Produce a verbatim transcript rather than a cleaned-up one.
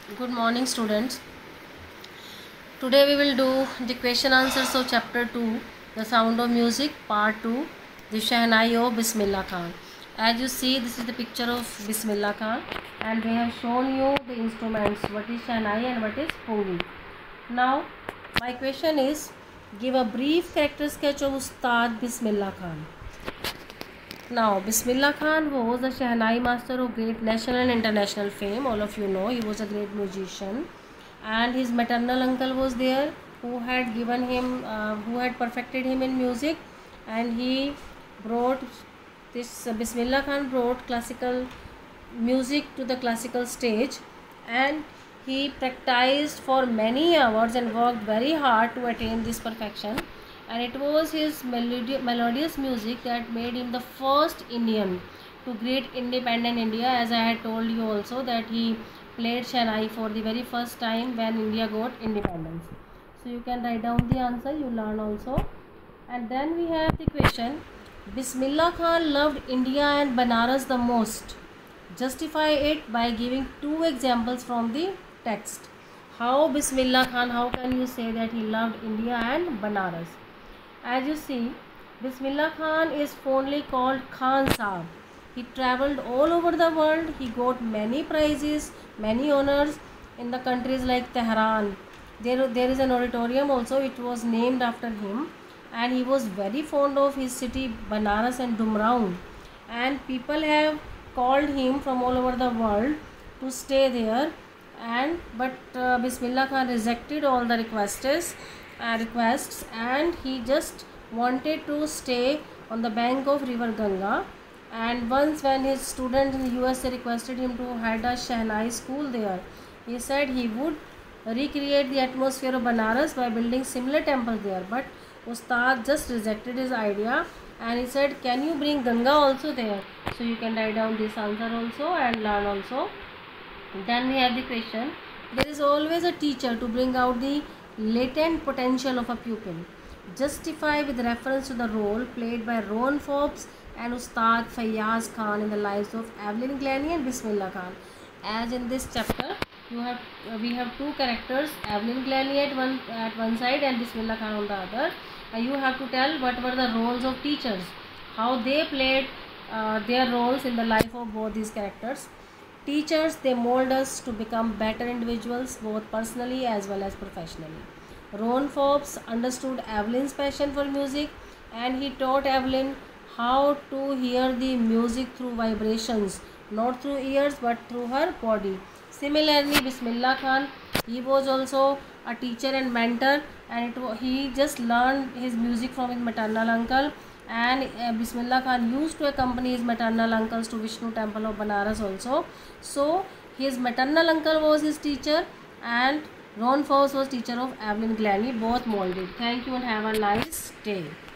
Good morning, students. Today we will do the question answers of chapter two, The Sound of Music, part two, the Shehnai of Bismillah Khan. As you see, this is the picture of Bismillah Khan, and they have shown you the instruments, what is Shehnai and what is Pungi. Now, my question is, give a brief character sketch of Ustad Bismillah Khan. Now, Bismillah Khan was a Shehnai master of great national and international fame. All of you know he was a great musician, and his maternal uncle was there who had given him, uh, who had perfected him in music, and he brought this uh, Bismillah Khan brought classical music to the classical stage, and he practiced for many hours and worked very hard to attain this perfection. And it was his melodi- melodious music that made him the first Indian to create independent India. As I had told you also that he played Shehnai for the very first time when India got independence. So you can write down the answer, you learn also. And then we have the question, Bismillah Khan loved India and Banaras the most. Justify it by giving two examples from the text. How Bismillah Khan, how can you say that he loved India and Banaras? As you see, Bismillah Khan is fondly called Khan Saab. He travelled all over the world. He got many prizes, many honors in the countries like Tehran. There, there is an auditorium also. It was named after him, and he was very fond of his city Banaras and Dumraon. And people have called him from all over the world to stay there. And but uh, Bismillah Khan rejected all the requests. Uh, requests and he just wanted to stay on the bank of river Ganga. And once when his students in the U S A requested him to head a Shehnai school there, he said he would recreate the atmosphere of Banaras by building similar temples there. But Ustad just rejected his idea, and he said, can you bring Ganga also there? So you can write down this answer also and learn also. Then we have the question, there is always a teacher to bring out the latent potential of a pupil. Justify with reference to the role played by Ron Forbes and Ustad Fayyaz Khan in the lives of Evelyn Glennie and Bismillah Khan. As in this chapter, you have uh, we have two characters, Evelyn Glennie at one at one side and Bismillah Khan on the other. Uh, you have to tell what were the roles of teachers, how they played uh, their roles in the life of both these characters. Teachers, they mold us to become better individuals, both personally as well as professionally. Ron Forbes understood Evelyn's passion for music, and he taught Evelyn how to hear the music through vibrations, not through ears but through her body. Similarly, Bismillah Khan, he was also a teacher and mentor, and it, he just learned his music from his maternal uncle. And uh, Bismillah Khan used to accompany his maternal uncles to Vishnu temple of Banaras also. So his maternal uncle was his teacher, and Ron Forbes was teacher of Evelyn Glennie, both molded. Thank you and have a nice day.